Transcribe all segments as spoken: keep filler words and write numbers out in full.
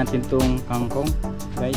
natin tong kangkong, guys.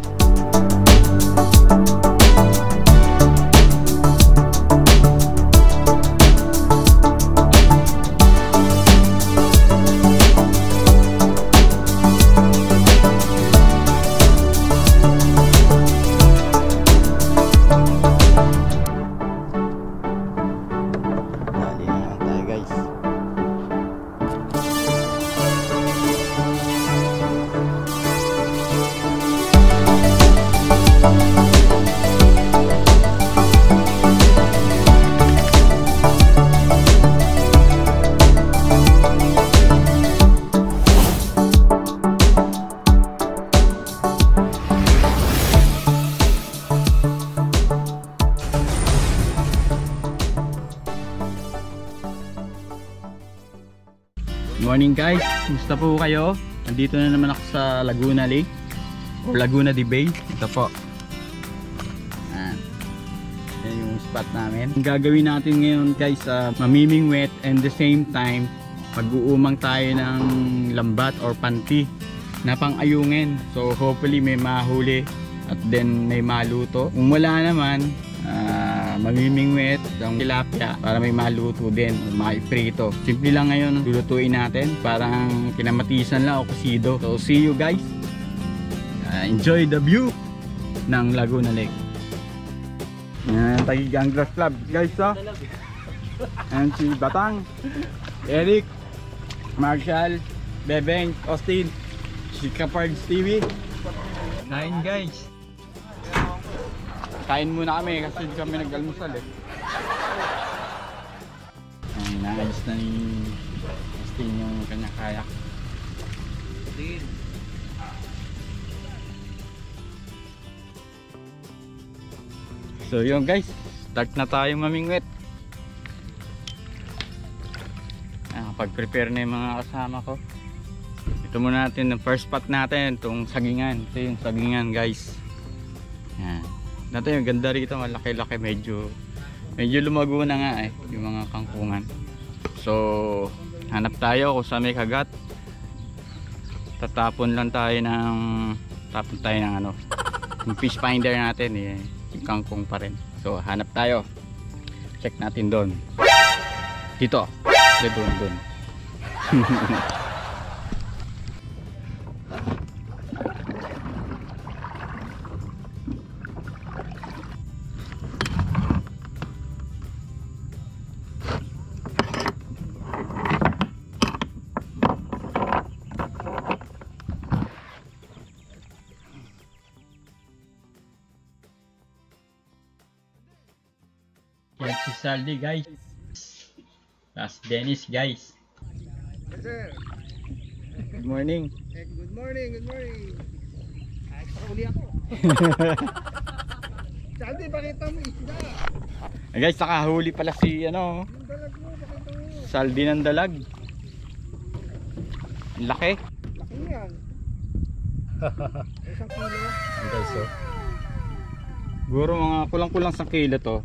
Morning guys, kumusta po kayo? Nandito na naman ako sa Laguna Lake or Laguna de Bay. Ito po. Ayan. Yan yung spot namin. Ang gagawin natin ngayon guys, uh, mamimingwit and the same time mag-uumang tayo ng lambat or panti na pang-ayungin. So hopefully may mahuli at then may maluto. Kung wala naman, Uh, mamimingwit ng tilapia para may maluto din o maiprito. Simple lang ngayon lulutuin natin, parang kinamatisan lang o kusido. So see you guys. Uh, enjoy the view ng Laguna Lake. Yan, Taguig Anglers Club guys, oh. And si Batang, Eric, Marshall, Bebeng, Austin, si Kapards T V. Kain guys. Kain muna kami kasi hindi kami nag-almusal eh. Ay, naayos na ni Austin yung kanyang kayak. So yun guys, start na tayo mamingwit. Pag-prepare na yung mga kasama ko. Ito muna natin ang first spot natin, itong sagingan. Ito yung sagingan guys. Yan. Nato yung ganda rito, malaki-laki, medyo medyo lumago na nga eh yung mga kangkungan. So hanap tayo kung saan may kagat. Tatapon lang tayo ng tapon tayo ng ano, yung fish finder natin eh, yung kangkong pa rin. So hanap tayo, check natin doon, dito, doon doon. Yan si Saldi guys. That's Dennis guys. Yes sir. Good morning. Hey, good morning, good morning. Ay, pakuli ako. Saldi, pakita mo isda. Hey guys, nakahuli pala si ano, Yung dalag mo, pakita mo. Saldi ng dalag. Ang laki. Laki yan. Isang kilo. Ang guys, oh. Siguro mga kulang-kulang sa kilo to.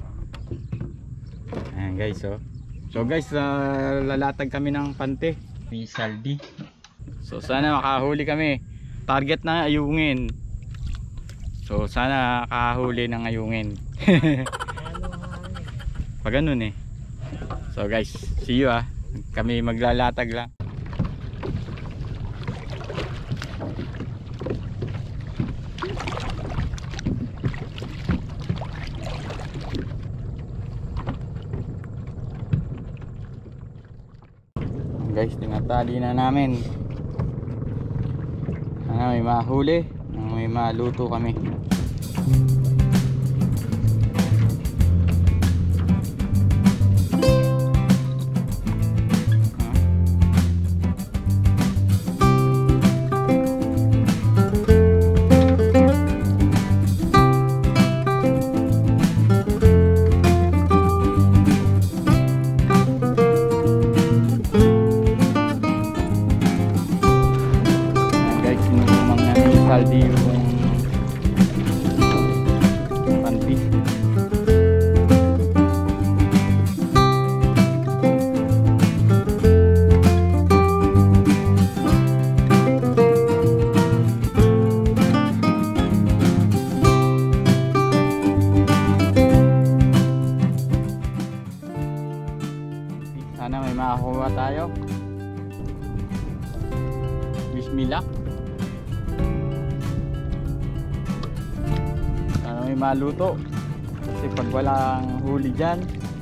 Ayan guys, oh. So guys, uh, lalatag kami ng pante ni Saldi. So sana makahuli kami. Target na ayungin. So sana makahuli ng ayungin. Pag ganun eh. So guys, see you ah. Kami maglalatag lang. Guys, tinatali na namin. Ano, may mahuli, may maluto kami. Saldi yung may maluto. Kasi pag walang huli dyan,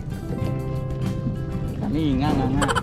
kami nga nga nga.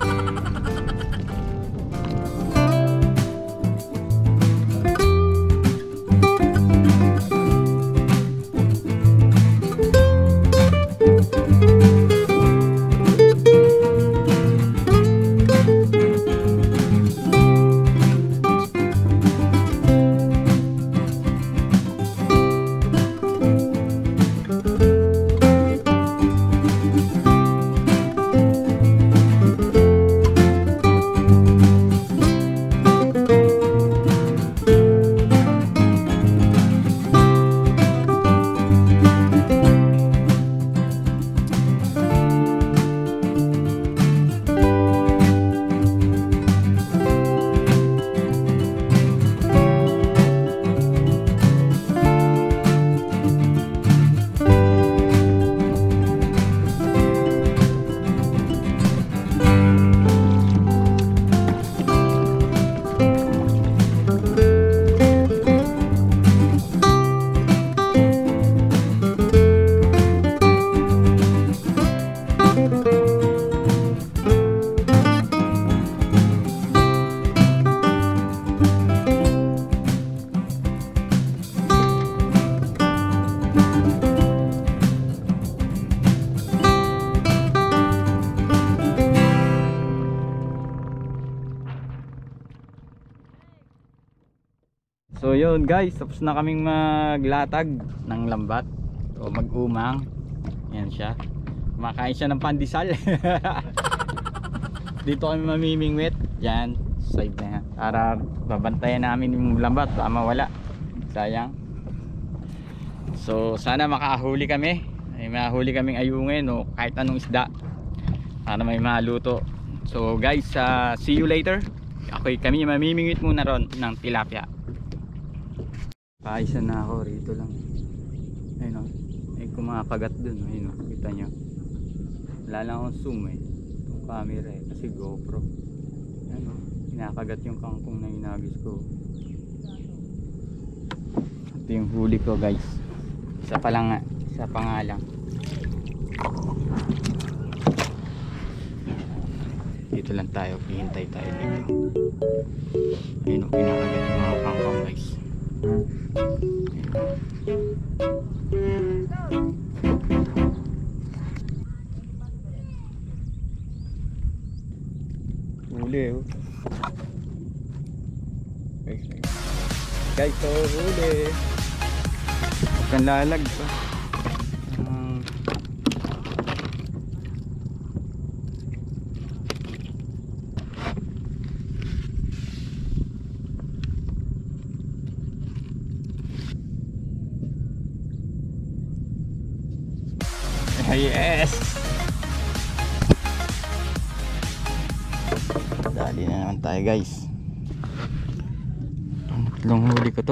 So yun guys, tapos na kaming maglatag ng lambat o mag-umang. Yan siya, kumakain siya ng pandesal. Dito kami mamimingwit dyan, side na yan, para babantayan namin yung lambat, baka mawala, sayang. So sana makahuli kami, may mahuli kaming ayungin o kahit anong isda para may maluto. So guys, uh, see you later. Okay, kami mamimingwit muna ron ng tilapia. Paisa na ako rito lang. Ayun o, may kumakagat dun. Ayun o, kita nyo. Wala lang akong zoom eh, itong camera eh, kasi GoPro. Ayun o, kinakagat yung kangkong na inagis ko. Ito yung huli ko guys. Isa pa lang nga, isa pa nga lang. Dito lang tayo, hihintay tayo dito. Ayun o, kinakagat yung mga kangkong guys. Huli oh. Guys, guys, so huli. Huwag kang lalag pa. Um, Yes! Dali na naman tayo guys. Tatlong huli ko to.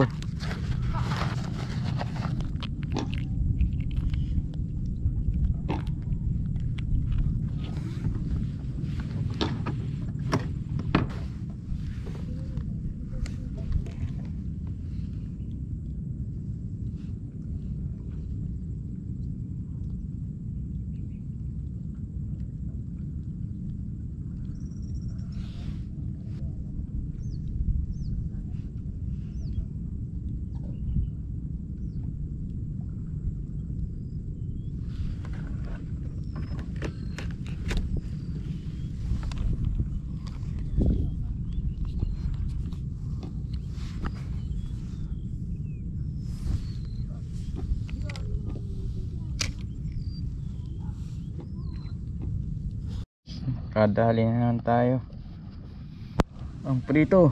Kadali na naman tayo. Ang prito.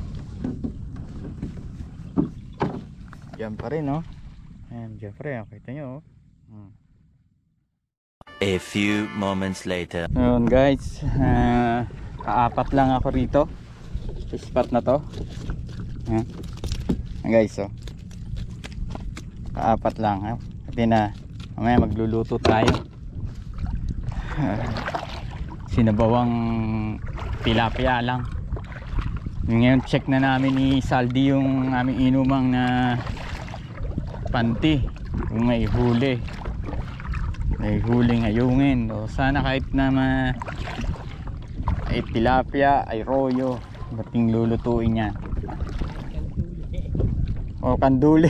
Diyan pa rin oh. Ayan, diyan pa rin. Kita nyo oh. Hmm. A few moments later. Ayun guys, uh, kaapat lang ako rito sa spot na to. Ayan. Ayan guys oh. Kaapat lang ha. Pati na mamaya magluluto tayo. Sinabawang tilapia lang. Ngayon check na namin ni Saldi yung aming inumang na panty. kung may huli, may huling hayungin. O sana kahit na ma ay tilapia, ay royo, bating lulutuin niya. O kanduli.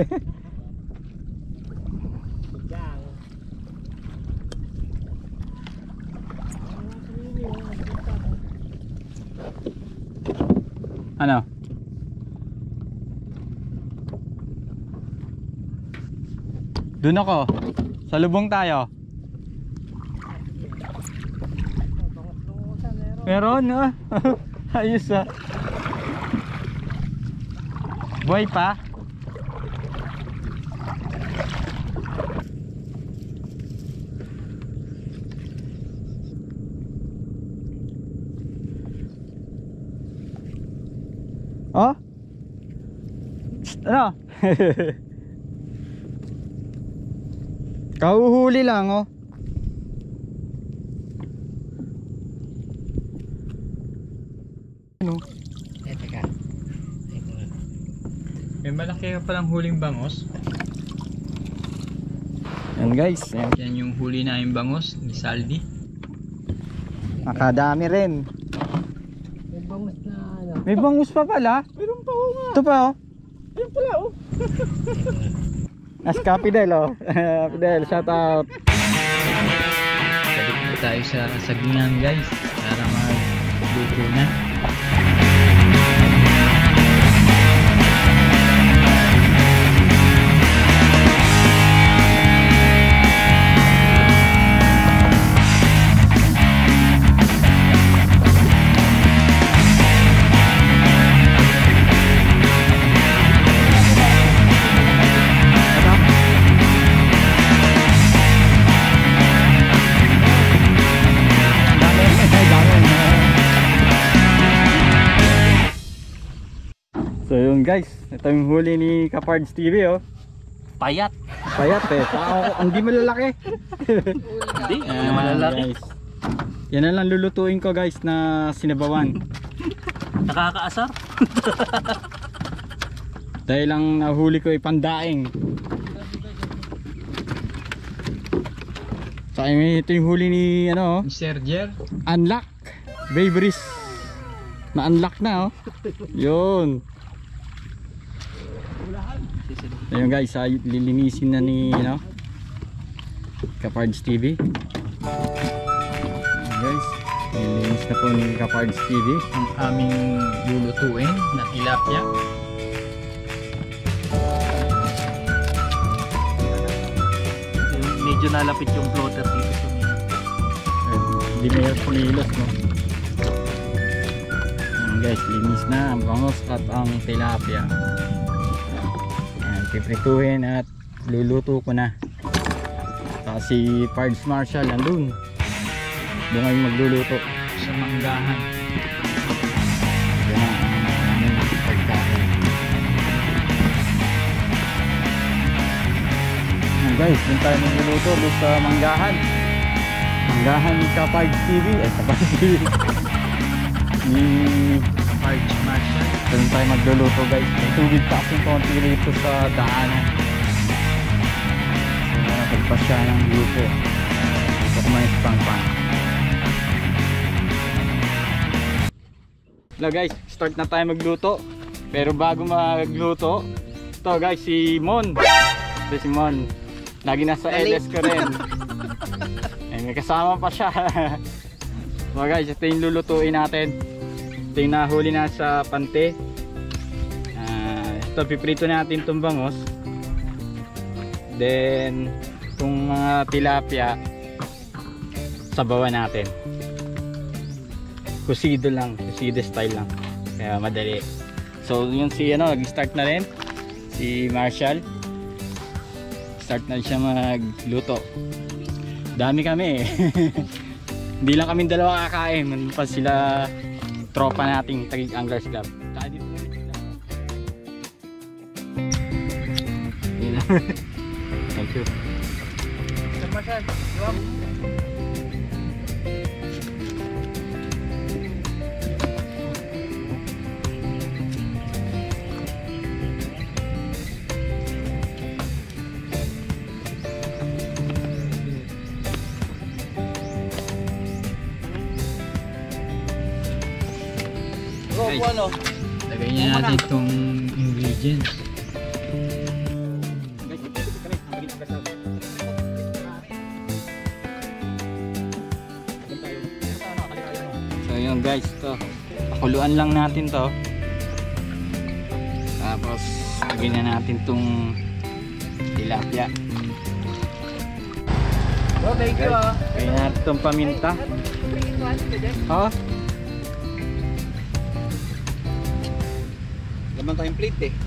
Ano? Doon ako. Sa lubong tayo. Meron ah. Ayos ah. Buhay pa. Oh? Psst, ano? Kauhuli lang oh. Ano? Eh, teka. May malaki ka palang huling bangos. Yan guys, yan, yan yung huli na yung bangos ni Saldi. Nakadami rin. May bangus na ano. May bangus pa pala. Meron pa ako nga. Ito pa oh. Yan pala oh. Aska Fidel oh. Fidel, shout out. Balik na tayo sa sagingan guys para mag-luto na. So yun guys, ito yung huli ni Kapards T V oh. Payat. Payat eh, Saka, hindi malalaki. Hindi, Ayan, hindi malalaki. guys. Yan na lang lulutuin ko guys na sinabawan. Nakakaasar. Dahil ang nahuli ko ay pandaing. So ito yung huli ni ano, Serger. Unlock Baberies. Na-unlock na oh. Yun. Ayun guys, ah, lilinisin na ni ano, Kapards T V. Ayun guys, lilinis na po ni Kapards T V ang aming lulutuin na tilapia. Medyo nalapit yung floater dito sa mga. Hindi may pumilos no. Ayun guys, linis na ang bangos at ang tilapia. Piprituhin at luluto ko na. Kasi Pards Marshall nandun. Doon ngayon magluluto sa manggahan. Yan ang aming pagkain. Ayan guys, doon tayo magluluto doon sa manggahan. Manggahan ni Kapards T V. Eh, Kapards T V. Ni Pards Marshall. Doon tayo magluluto guys. May tubig kasing konti rito sa daanan. So nakagpas siya ng grupo. Dito kumain sa pangpang. Hello guys, start na tayo magluto. Pero bago magluto, ito guys si Mon. Ito si Mon. Lagi nasa L S ko rin. Eh, may kasama pa siya. So guys, ito yung lulutuin natin. Ito yung nahuli na sa pante. Uh, ito, piprito natin itong bangos. Then, itong mga tilapia, sabawan natin. Kusido lang, kusido style lang. Kaya madali. So, yun si, ano, nag-start na rin. Si Marshall. Start na siya magluto. Dami kami eh. Hindi lang kami dalawa kakain. Man pa sila tropa nating Taguig Anglers Club. Saka dito na rin sila. Thank you. Sir Marshall, iwam. guys, lagay niya natin itong ingredients. So yun guys, to pakuluan lang natin to. Tapos lagyan na natin itong tilapia. Oh, thank you ah. Lagyan natin itong paminta. Oh. Laman tayong plate eh.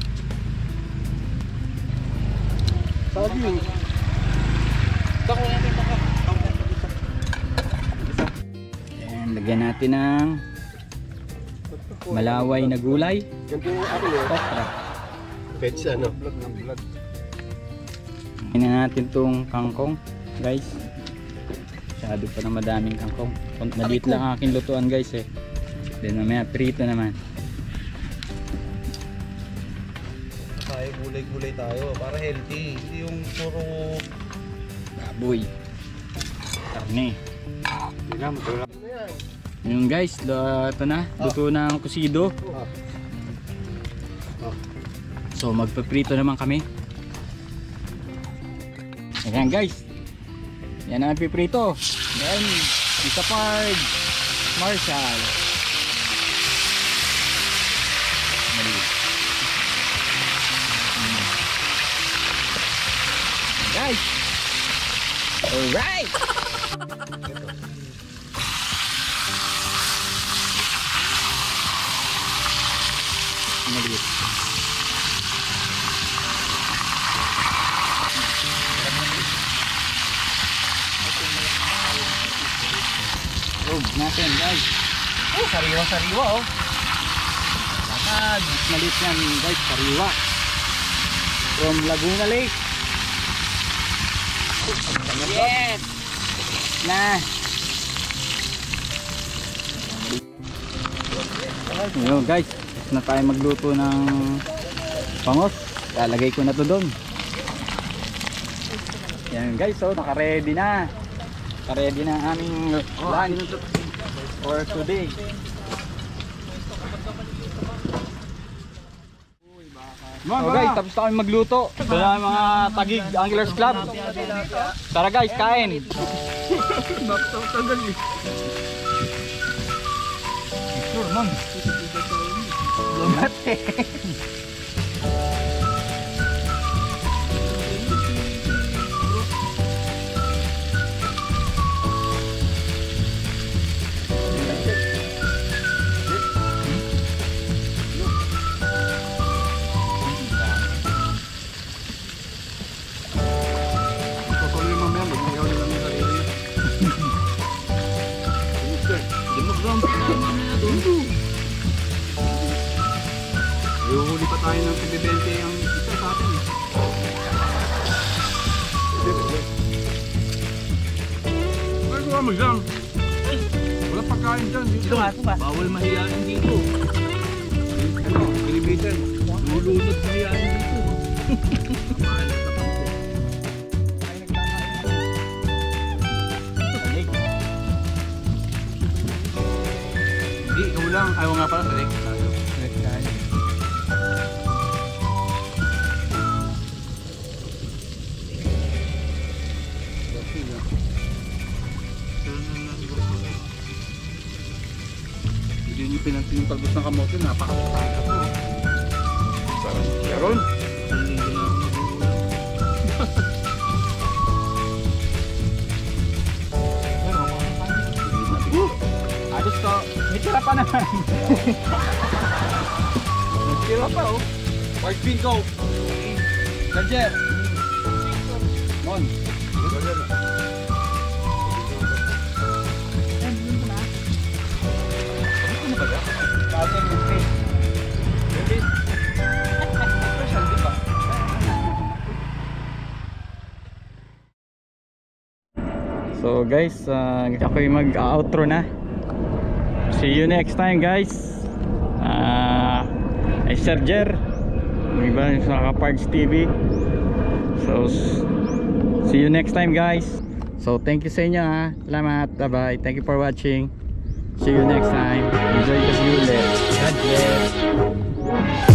Sabi yun. Tako natin baka. Ayan, lagyan natin ng malaway na gulay. Ganito yung akin eh. Okra. Pets ano? Vlog ng vlog. Lagyan na natin itong kangkong guys. Masyado pa na madaming kangkong. Maliit lang aking lutuan guys eh. Then mamaya prito naman. Tayo gulay-gulay tayo para healthy. Hindi yung puro Baboy. Karne. Hindi na, magkala. Yun guys, lo- ito na. Luto na ang kusido. So magpaprito naman kami. Ayan guys. Yan ang piprito. Yan. Isa part. Marshall. Mali. Hmm. Guys. Alright. Maliit. Log natin guys. Oh, sariwa-sariwa oh. Lakad. Maliit yan guys, sariwa. From Laguna Lake. Yes! Na. Ayun guys, tapos na tayo magluto ng pangos. Lalagay ko na to doon. Yan guys, so naka-ready na. Naka-ready na ang aming lunch for today. So guys, tapos na kami magluto. Ito na ang mga Tagig Anglers Club. Tara guys, kain. Sure man. Lumate. Huli pa tayo ng pagbibente ang isa sa atin. Ay, kuha mo dyan. Wala pagkain dyan. Dito. Bawal mahiyain dito. Ano? Kilibitan. Lulunod mahiyain dito. Hindi, ikaw lang. Ayaw nga pala sa Rick. Hindi nyo pinantin yung talbos ng kamote. Napakataga po. Parang yaron. Ayos to. May tira pa naman. May tira pa oh. White bean go. Ganjer. Mon. So guys, uh, ako'y mag-outro na. See you next time guys. Uh, ay Serger. May iba sa Kapards T V. So see you next time guys. So thank you sa inyo ha. Salamat. Bye bye. Thank you for watching. See you next time. Enjoy kasi ulit. God bless.